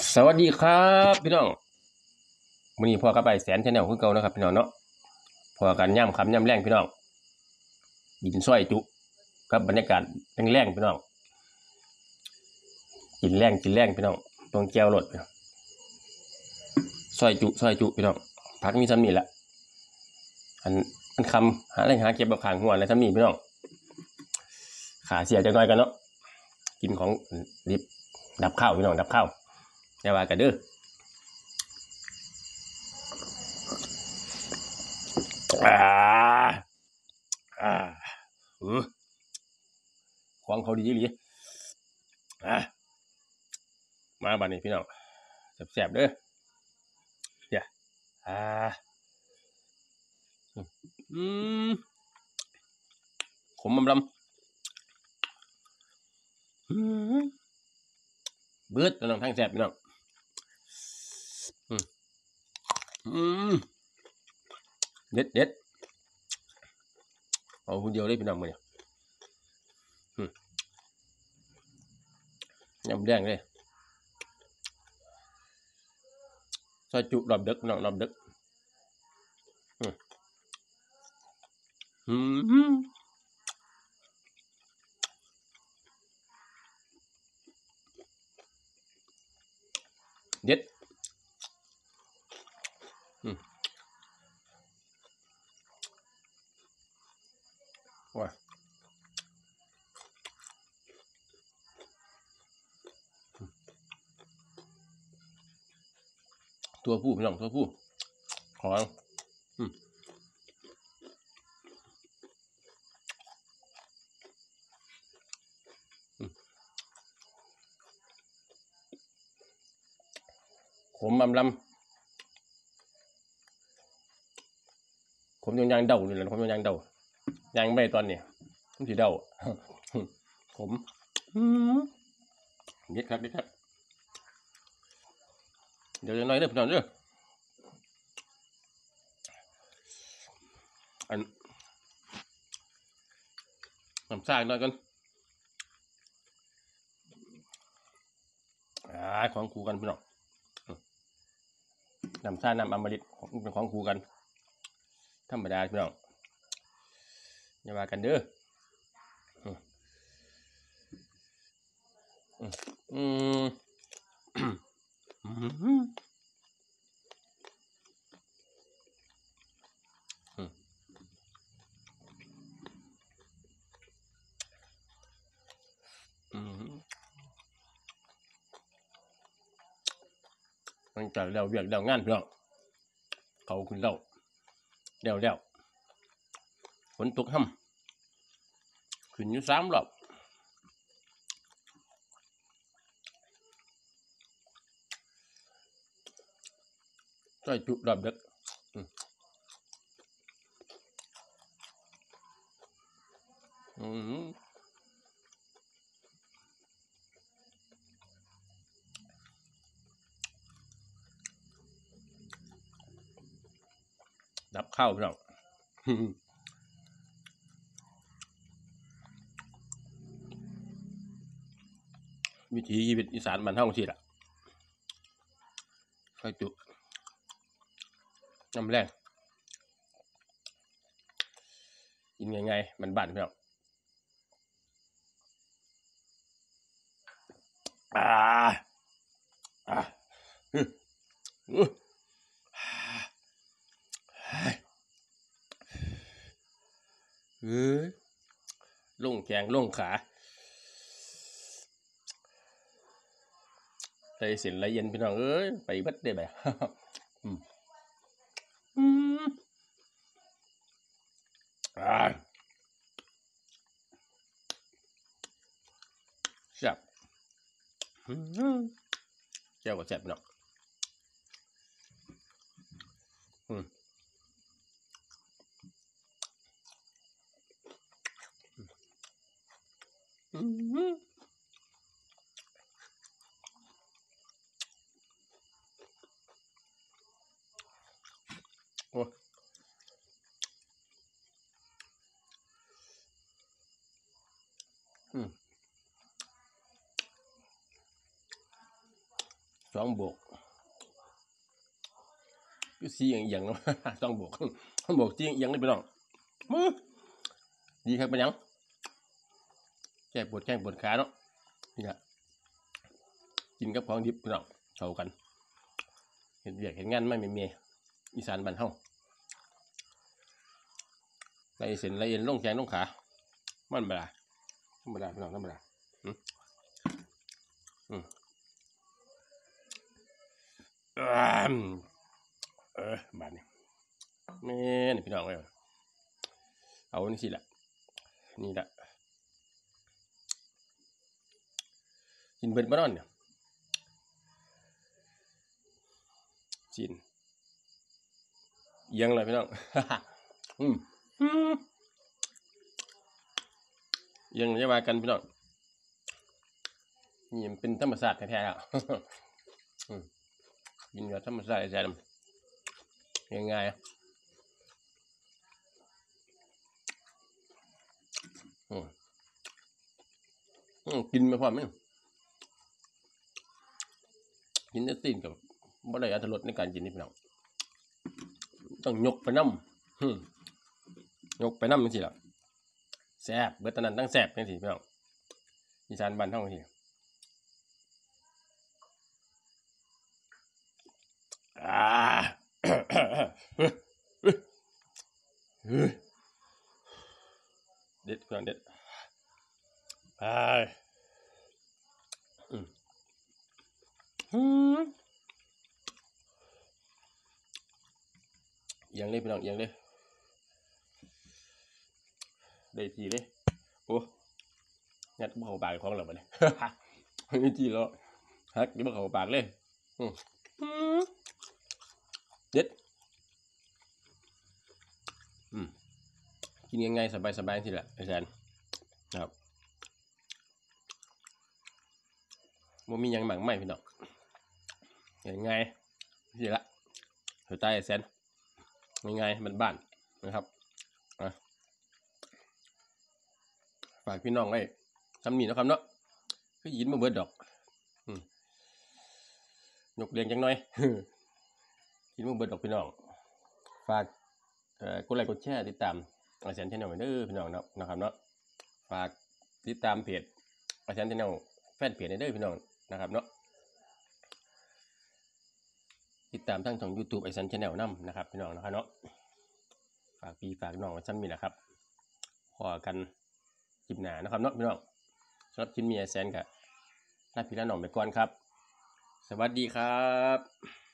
สวัสดีครับพี่น้องวันนี้พ่อกับไปแสนชาแนลคือเก่านะครับพี่น้องเนาะพอกันย่ำคำย่ำแรงพี่น้องกินส้อยจุกับบรรยากาศแรงๆพี่น้องกินแรงพี่น้องตรงแก้วรถส้อยจุพี่น้องพักมีซ้ำนี่แหละอันคำหาอะไรหาเก็บแบบขางหัวอะไรซ้ำนี่พี่น้องขาเสียจะน้อยกันเนาะกินของดิบดับข้าวพี่น้องดับข้าวอย่าว่ากันเด้อของเขาดีหรือมาบ้านนี้พี่น้องแซ่บๆเด้อเนี่ยขมลำเบิดพี่น้องทั้งแซ่บพี่น้องเด็ดเอาคนเดียวเลยพี่น้องมือเนี่ยยำแดงเลยซอยจุรอบดึกน้องรอบดึกเด็ดว้าตัวผู้พี่น้องตัวผู้ขอขมลำขมยางเดาอยู่เลยขมยางเดายางใบตอนนี้มันสีเดาขมเด็ดครับเดี๋ยวน้อยเด้อพี่น้องเด้ออันน้ำซ่าหน่อยกันของคู่กันพี่น้องน้ำซ่าน้ำอมฤตเป็นของคู่กันธรรมดาพี่น้องอย่าว่ากันเด้อมันจะเวียกงานพี่น้องเขาขึ้นแล้วฝนตกห่ำขึ้นอยู่3 รอบช่วยจุรอบดึกดับข้าวพี่น้องวิถีชีวิตอีสานบ้านเฮาสิล่ะช่วยจุน้ำแรงกินไงมันบ้านพี่น้องลงแขงลงขาใจเส้นไหลเย็นพี่น้องเอ้ยไปบัดได้แบบแซ่บแก้วก็แซ่บพี่น้องโอ้ 2 บวกคือ4อย่างเนาะ 2 บวก บวก4อย่างเลยพี่น้องดีครับเป็นยังแก้ปวดแข้งปวดขาเนาะนี่ละกินกับของดิบพี่น้องเข้ากันเห็นเวียกเห็นงานไม่เมียอีสานบ้านเฮาไรเส้นไรเอ็นลงแขนลงขามันธรรมดาพี่น้องธรรมดาบาดนี้แม่นี่พี่น้องเลยเอานี่สิละนี่ละกินเบิดบ้านเนี่ยจีนยังเลยพี่น้อง ยังจะมากันพี่น้องนี่มันเป็นธรรมศาสตร์แท้ๆแล้ว กินแบบธรรมศาสตร์แท้ๆง่ายๆกินไม่พอไหมกินจะตีนกับบ่ได้อรรถรสในการกินนี่พี่น้องต้องยกไปน้ำยกไปน้ำจังซี่ล่ะแซ่บเบิดตอนนั้นตั้งแซ่บจังซี่พี่น้องอีสานบ้านเฮาจังซี่เด็ดพี่น้องเด็ดไปยังเลยพี่น้องยังเลยได้ทีเลยโอ้งัดบ่เข้าปากของเราบัดนี้ ไม่ทีแล้วฮักบ่เข้าปากเลยเด็ดกินยังไงสบายๆทีละอาจารย์ครับบ่มียังหมักไหมพี่น้องยังไงทีละหัวใจแสนง่ายๆบ้านๆนะครับฝากพี่น้องไว้ทำนี่นะครับเนาะก็ยินมาเบิดดอกยกเรียงจังหน่อย ยินมาเบิดดอกพี่น้องฝากกดไลค์กดแชร์ติดตามอาจารย์ชาแนลเด้อพี่น้องนะครับเนาะฝากติดตามเพจอาจารย์ชาแนลแฟนเพจเด้อพี่น้องนะครับเนาะติดตามทั้งช่อง YouTube อาจารย์ชาแนลนำนะครับพี่น้องนะครับเนาะฝากพี่ฝากน้องซ้ำนี่แหละครับพอกันคลิปหน้านะครับเนาะพี่น้องสำหรับคลิปมีอาจารย์กับลาพี่ละน้องไปก่อนครับสวัสดีครับ